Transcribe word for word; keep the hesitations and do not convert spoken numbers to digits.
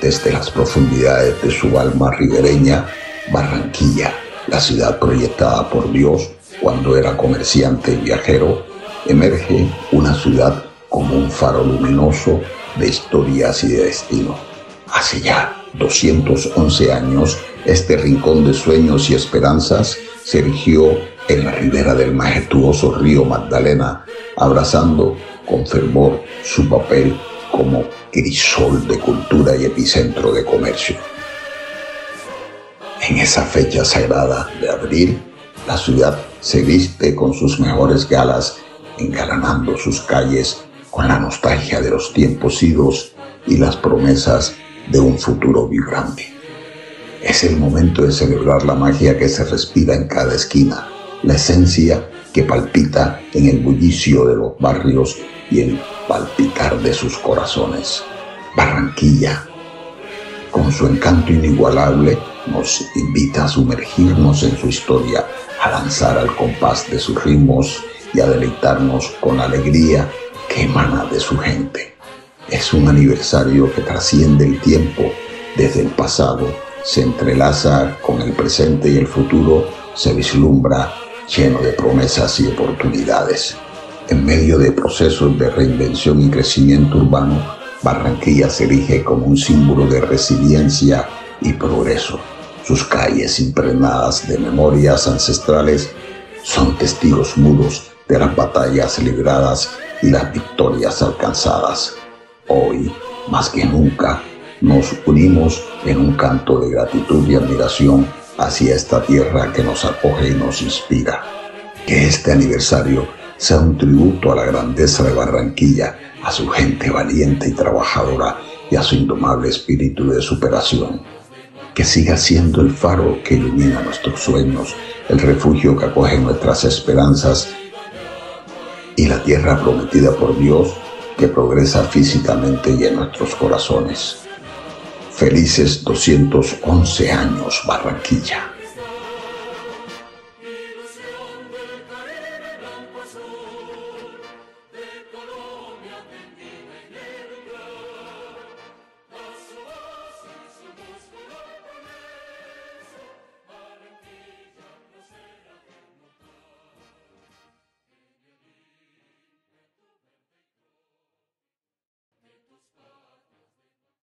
Desde las profundidades de su alma ribereña, Barranquilla, la ciudad proyectada por Dios cuando era comerciante y viajero, emerge una ciudad como un faro luminoso de historias y de destino. Hace ya doscientos once años, este rincón de sueños y esperanzas se erigió en la ribera del majestuoso río Magdalena, abrazando con fervor su papel como crisol de cultura y epicentro de comercio. En esa fecha sagrada de abril, la ciudad se viste con sus mejores galas, engalanando sus calles con la nostalgia de los tiempos idos y las promesas de un futuro vibrante. Es el momento de celebrar la magia que se respira en cada esquina, la esencia que palpita en el bullicio de los barrios y el palpitar de sus corazones. Barranquilla, con su encanto inigualable, nos invita a sumergirnos en su historia, a danzar al compás de sus ritmos y a deleitarnos con la alegría que emana de su gente. Es un aniversario que trasciende el tiempo. Desde el pasado se entrelaza con el presente y el futuro se vislumbra lleno de promesas y oportunidades. En medio de procesos de reinvención y crecimiento urbano, Barranquilla se erige como un símbolo de resiliencia y progreso. Sus calles impregnadas de memorias ancestrales son testigos mudos de las batallas libradas y las victorias alcanzadas. Hoy, más que nunca, nos unimos en un canto de gratitud y admiración hacia esta tierra que nos acoge y nos inspira. Que este aniversario sea un tributo a la grandeza de Barranquilla, a su gente valiente y trabajadora y a su indomable espíritu de superación. Que siga siendo el faro que ilumina nuestros sueños, el refugio que acoge nuestras esperanzas y la tierra prometida por Dios que progresa físicamente y en nuestros corazones. Felices doscientos once años, Barranquilla.